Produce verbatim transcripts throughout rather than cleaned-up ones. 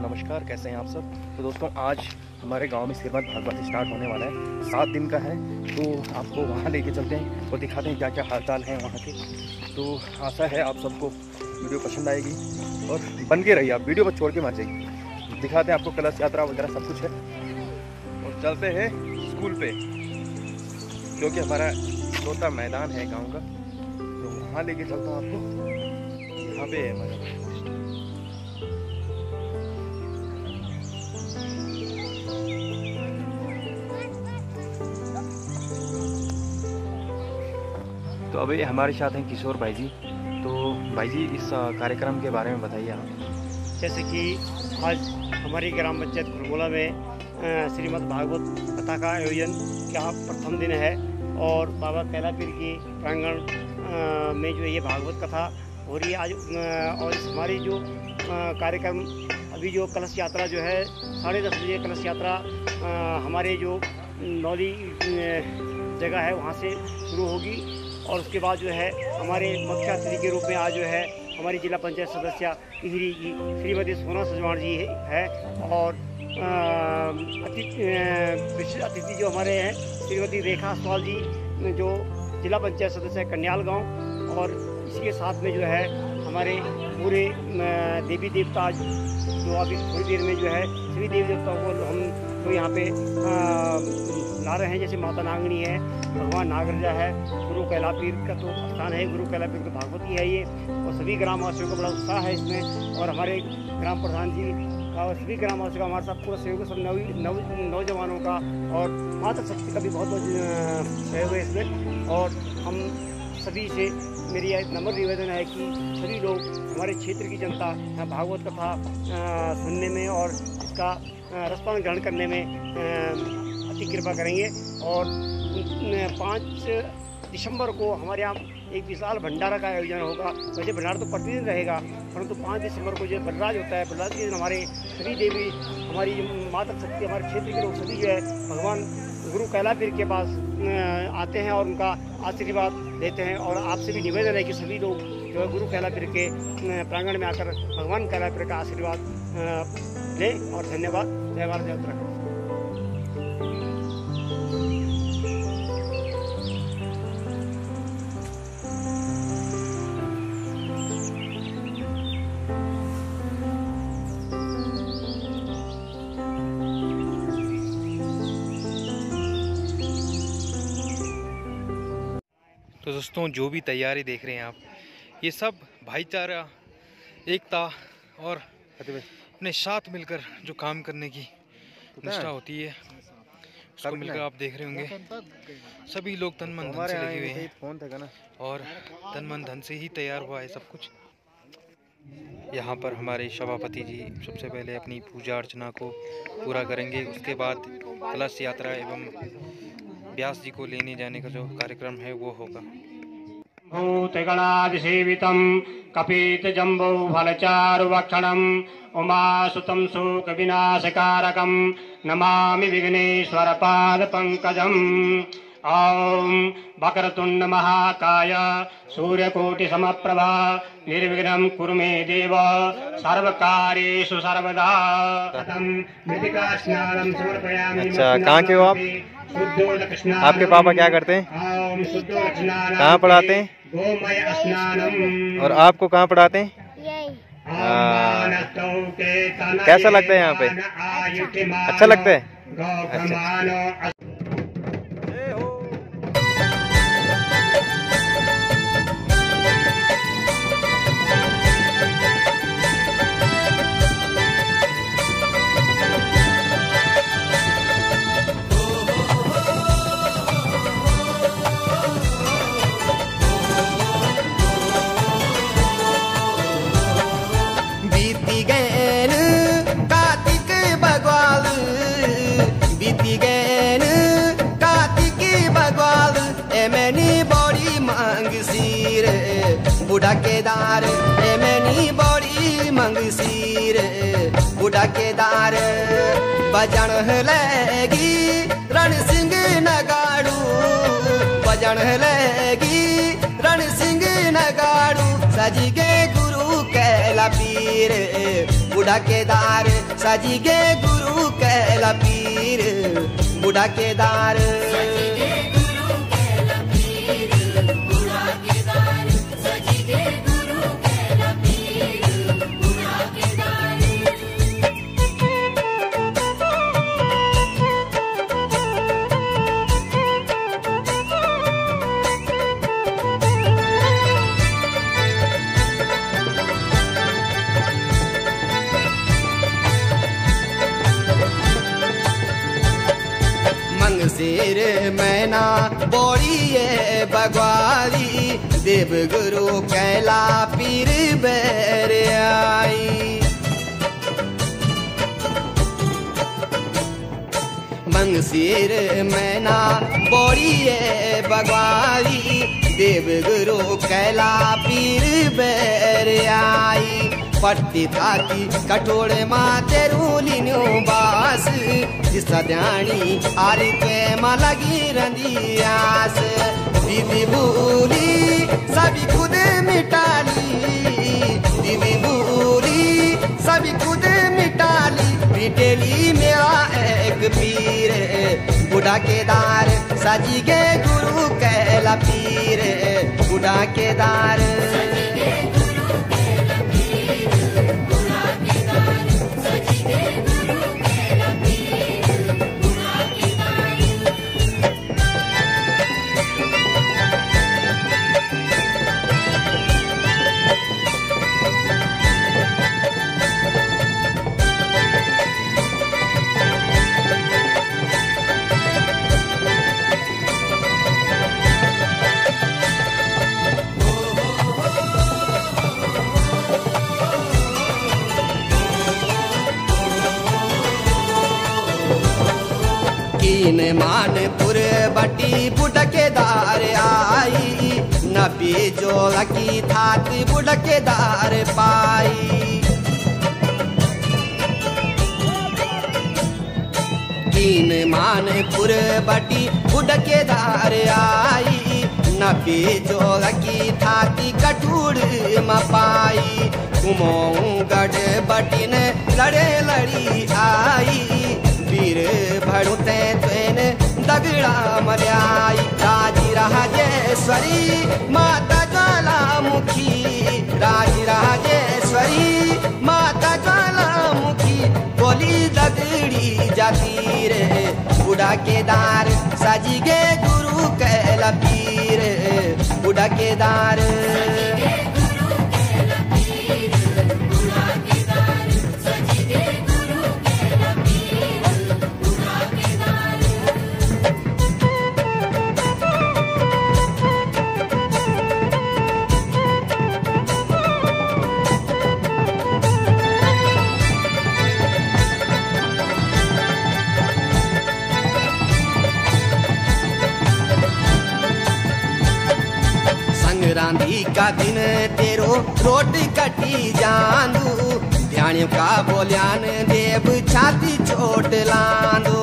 नमस्कार, कैसे हैं आप सब। तो दोस्तों आज हमारे गांव में श्रीमद् भागवत स्टार्ट होने वाला है, सात दिन का है। तो आपको वहां लेके चलते हैं और दिखाते हैं क्या क्या हालचाल हैं वहां के। तो आशा है आप सबको वीडियो पसंद आएगी और बन के रहिए, आप वीडियो पर छोड़ के मत जाइए। दिखाते हैं आपको कलश यात्रा वगैरह सब कुछ है और चलते हैं स्कूल पे, क्योंकि हमारा छोटा मैदान है गाँव का। तो वहाँ लेके चलता हूँ आपको, यहाँ पे है हमारा। तो अभी हमारे साथ हैं किशोर भाई जी। तो भाई जी इस कार्यक्रम के बारे में बताइए आप। जैसे कि आज हमारी ग्राम पंचायत खुरगोला में श्रीमद् भागवत कथा का आयोजन का प्रथम दिन है और बाबा कैला पीर की प्रांगण में जो ये भागवत कथा हो रही है आज। और इस हमारी जो कार्यक्रम अभी जो कलश यात्रा जो है साढ़े दस बजे कलश यात्रा हमारे जो नौली जगह है वहाँ से शुरू होगी और उसके बाद जो है हमारे मुख्य अतिथि के रूप में आज जो है हमारी जिला पंचायत सदस्य टिहरी की श्रीमती सोना सजवाण जी है और विशिष्ट अतिथि जो हमारे हैं श्रीमती रेखा सवाल जी जो जिला पंचायत सदस्य है कन्याल गांव। और इसके साथ में जो है हमारे पूरे देवी देवता जो अभी थोड़ी देर में जो है सभी देवी देवताओं को हम तो यहाँ पे ला रहे हैं। जैसे माता नागनी है, भगवान नागराजा है, गुरु कैला पीर का तो स्थान है, गुरु कैला पीर तो भागवती है ये। और सभी ग्रामवासियों का बड़ा उत्साह है इसमें और हमारे ग्राम प्रधान जी और सभी ग्रामवासियों का हमारे साथ पूरा सहयोग सब नव नौजवानों का और माता शक्ति का भी बहुत बहुत सहयोग है इसमें। और हम सभी से मेरी एक नम्र निवेदन है कि सभी लोग हमारे क्षेत्र की जनता भागवत कथा सुनने में और इसका रसपान ग्रहण करने में अति कृपा करेंगे। और पाँच दिसंबर को हमारे यहाँ एक विशाल भंडारा का आयोजन होगा। वैसे भंडारा तो प्रतिदिन रहेगा, परंतु पाँच दिसंबर को जो बलराज होता है, बलराज के दिन हमारे सभी देवी हमारी माता शक्ति हमारे क्षेत्र के लोग सभी जो है भगवान गुरु कैला पीर के पास आते हैं और उनका आशीर्वाद देते हैं। और आपसे भी निवेदन है कि सभी लोग जो है गुरु कैला पीर के प्रांगण में आकर भगवान कैला पीर का आशीर्वाद लें। और धन्यवाद। जय भारत जय उत्तराखंड। तो दोस्तों जो भी तैयारी देख रहे हैं आप, ये सब भाईचारा, एकता और अपने साथ मिलकर जो काम करने की निष्ठा होती है उसको मिलकर आप देख रहे होंगे। सभी लोग तन मन धन से लगे हुए हैं और तन मन धन से ही तैयार हुआ है सब कुछ। यहाँ पर हमारे सभापति जी सबसे पहले अपनी पूजा अर्चना को पूरा करेंगे, उसके बाद कलश यात्रा एवं व्यास जी को लेने जाने का जो कार्यक्रम है वो होगा। भूतगणादिसेवितं कपित जम्बो फलचारुभक्षणम् उमासुतं शोकविनाशकारकं नमामि विघ्नेश्वर पादपङ्कजम्। ॐ वक्रतुण्ड महाकाय सूर्यकोटिसमप्रभा निर्विघ्नं कुरु मे देव सर्वकार्येषु सर्वदा। मृत्तिका स्नानं समर्पयामि। अच्छा, कहाँ के हो आप? आपके पापा क्या करते हैं? कहाँ पढ़ाते हैं? और आपको कहाँ पढ़ाते हैं? कैसा लगता है यहाँ पे? अच्छा लगता है? अच्छा। बुढ़ा केदार मैनी बड़ी मंगसीर बुढ़ा केदार बजन लगी रण सिंह नगाड़ू बजन लगी रण सिंह नगाड़ू सज के गुरु कैला पीर पीर बूढ़ा केदार सजी गे गुरु कैला पीर बूढ़ा केदार शेर मैना बोड़िए बगवारी देव गुरु कैला पीर बैर आई मंगशीर मैना बोड़िए बगवारी देव गुरु कैला पीर बैर आई पट्टी थाती कठोरे माते रूली न्यू बास जिसा ध्यानी आरी के माँ लगी रंदी आस दीदी भूली सभी खुद मिटाली दीदी भूली सभी खुद मिटाली पिटेली मेरा एक पीर बूढ़ा केदार सजी गे गुरु कैला पीर बूढ़ा केदार कीन मानपुर बटी बुढ़केदार आई न पीजो लकी थाती बुढ़केदार पाई कीन मानपुर बटी बुढ़केदार आई न पीजो लकी थाती कठूर मपाई कुमों गढ़ बटिन लड़े लड़ी आई वीर भड़ुते तेन दगड़ा मल्याई राजी राजेश्वरी माता ज्वालामुखी राजी राजेश्वरी माता ज्वालामुखी बोली दगड़ी जाती रे बूढ़ा केदार सजी गे गुरु कैला पीर बूढ़ा केदार संक्रांति का दिन तेरो रोटी कटी जांदू ध्यान का बोल्यान देव छाती चोट लांदो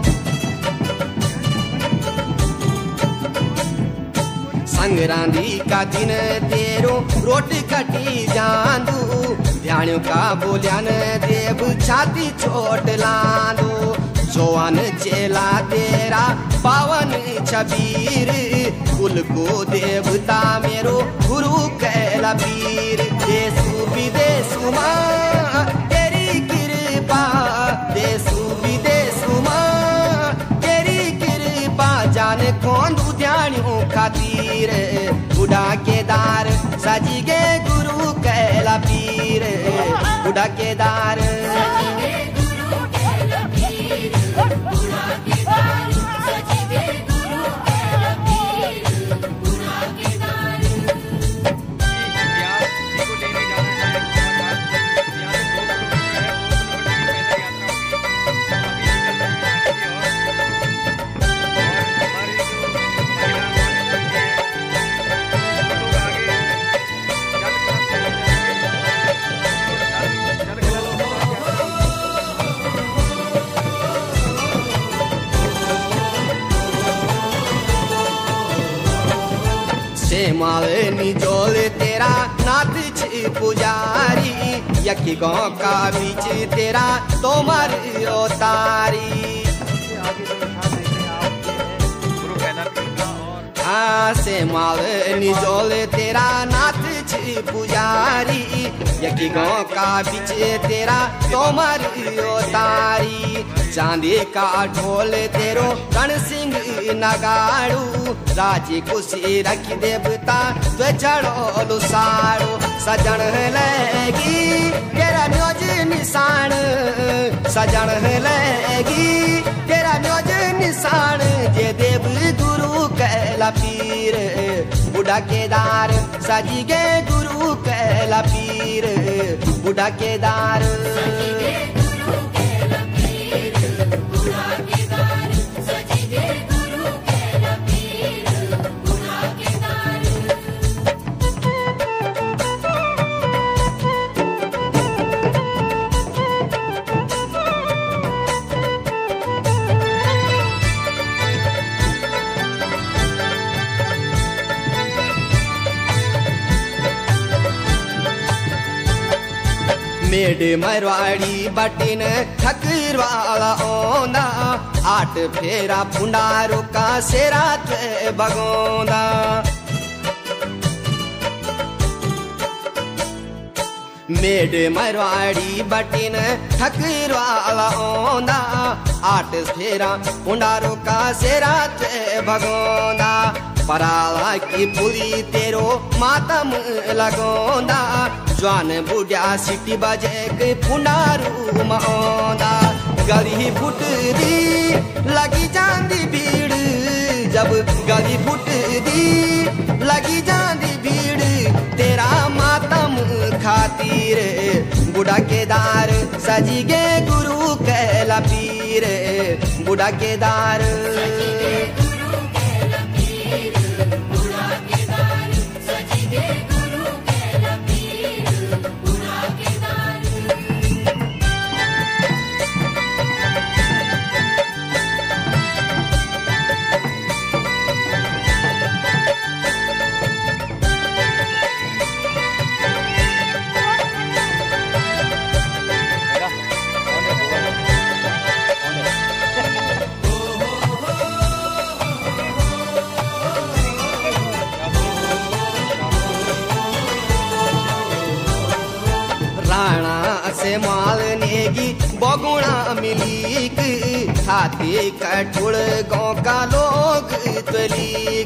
संक्रांति का दिन तेरो रोटी कटी जांदू ध्यान का बोल्यान देव छाती चोट लांदो सोवन चेला तेरा पावन छबीर कुल को देवता मेरो गुरु कैला पीर देशु विदेशु माँ तेरी कृपा देशु विदेशु माँ तेरी कृपा जाने कौन ध्यानियों खातिर बूढ़ा केदार सजी गे गुरु कैला पीर बूढ़ा केदार माल निजोल तेरा नाथ छ पुजारी यकी गाँव का बीच तेरा तोमर तारी हाँ से माल निजोल तेरा नाथ छ पुजारी यकी गाँव का बीच तेरा तोमर तारी चांदी का ढोल तेरो रण सिंह नगाड़ू राजी कुशी रख देवता तो चढ़ो साड़ो सजन लगी तेरा न्योज निशान सजन लगी तेरा न्योज निशान जे देव गुरु कैला पीर बुढ़ा केदार सजी गे गुरु कैला पीर बुढ़ा केदार मेड मरवाड़ी बटिन ठकर वाला ओंदा आठ फेरा पुंडारो का सेरा थे बगोंदा मेड मरवाड़ी बटिन ठकर वाला ओंदा आठ फेरा पुंडारो का सेरा थे बगोंदा पराला की पूरी तेरो मातम लगोंदा जवान बुढ़िया सिटी बजे के पुंडारू माओंदा गली फुट दी लगी जांदी भीड़ जब गली फुट दी लगी जांदी भीड़ तेरा मातम खातिर बुढ़ा केदार सजी गे गुरु कैला पीर बुढ़ा केदार से माल नेगी बगुणा मिलीक हाथी कठुड़ गाँव का लोग तलीक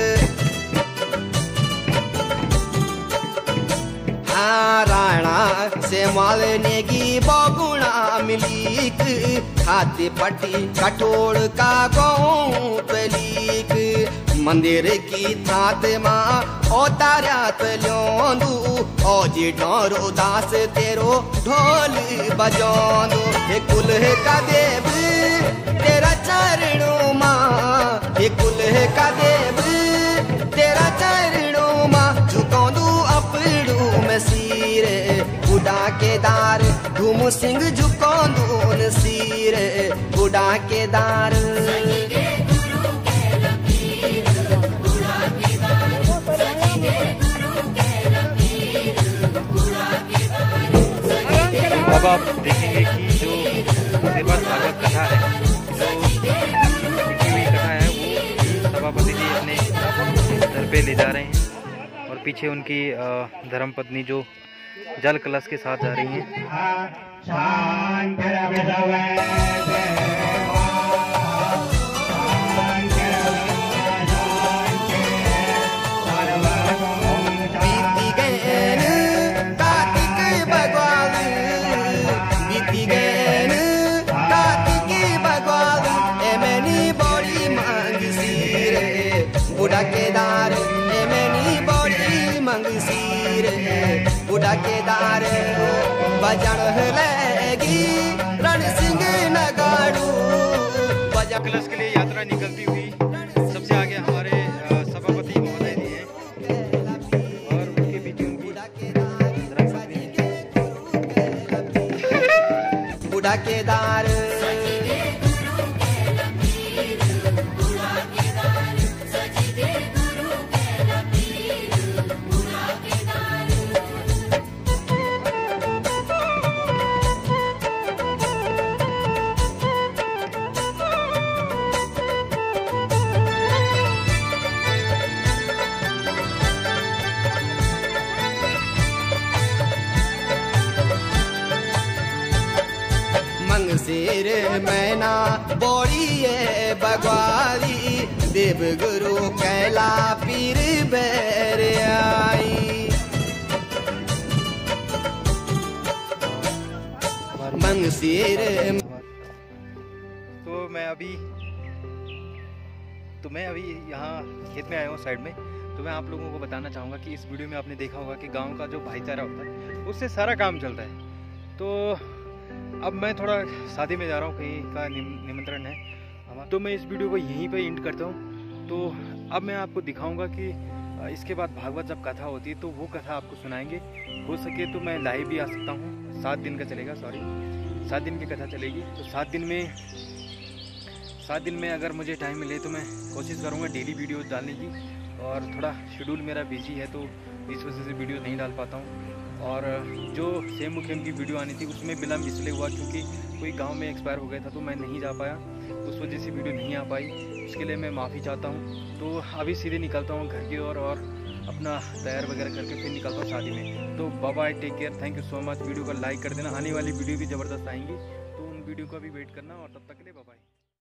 हाँ राणा से माल नेगी बगुणा मिलीक हाथी पट्टी कठोड़ का गाँव तलीक मंदिर की थात माँ ओ तारा तलोंदू ओ जी ढोरो दास तेरो ढोल बजोंदू हे कुल का देव तेरा चरणों माँ हे कुल का देव तेरा चरणों माँ झुकोंदू अपड़ू में सिर बुढ़ा केदार धूम सिंह झुकोंदू सिर बुढ़ा केदार अब आप देखेंगे कि जो सेवा भागवत कथा है जो लिखी हुई कथा है वो सभापति जी अपने घर पे ले जा रहे हैं और पीछे उनकी धर्मपत्नी जो जल कलश के साथ जा रही हैं। बुढ़ा केदार मैनी बड़ी मंगसीर बुढ़ा केदार बजन लगी रण सिंह नगाड़ू बजा कलश के लिए यात्रा निकलती हुई सबसे आगे हमारे सभापति महोदय जी हैं और उनके बीच बुढ़ा केदार मंगसेर मैना बोड़िए बगवारी देवगुरु कैला पीर बैर आई। मंगसेर तो मैं अभी तो मैं अभी यहाँ खेत में आया हूँ साइड में। तो मैं आप लोगों को बताना चाहूँगा कि इस वीडियो में आपने देखा होगा कि गांव का जो भाईचारा होता है उससे सारा काम चलता है। तो अब मैं थोड़ा शादी में जा रहा हूँ, कहीं का निमंत्रण है हमारा, तो मैं इस वीडियो को यहीं पे एंड करता हूँ। तो अब मैं आपको दिखाऊंगा कि इसके बाद भागवत जब कथा होती है तो वो कथा आपको सुनाएंगे। हो सके तो मैं लाइव भी आ सकता हूँ। सात दिन का चलेगा, सॉरी सात दिन की कथा चलेगी। तो सात दिन में सात दिन में अगर मुझे टाइम मिले तो मैं कोशिश करूँगा डेली वीडियो डालने की। और थोड़ा शेड्यूल मेरा बिजी है तो इस वजह से वीडियो नहीं डाल पाता हूँ। और जो सेम मुखेम की वीडियो आनी थी उसमें विलम्ब इसलिए हुआ क्योंकि कोई गांव में एक्सपायर हो गया था तो मैं नहीं जा पाया, उस वजह से वीडियो नहीं आ पाई। उसके लिए मैं माफ़ी चाहता हूँ। तो अभी सीधे निकलता हूँ घर की ओर और, और अपना तैयार वगैरह करके फिर निकलता हूँ शादी में। तो bye bye, take care, thank you so much. Video को लाइक कर देना, आने वाली वीडियो भी ज़बरदस्त आएंगी तो उन वीडियो का भी वेट करना। और तब तक के लिए बाय बाय।